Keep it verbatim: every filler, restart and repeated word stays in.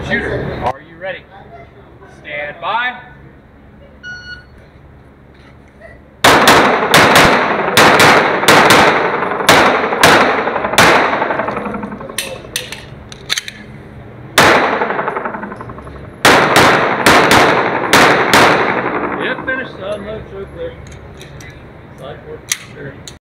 Shooter, are you ready? Stand by. Yep, finished. Uh, no choke there. Side fork, sure.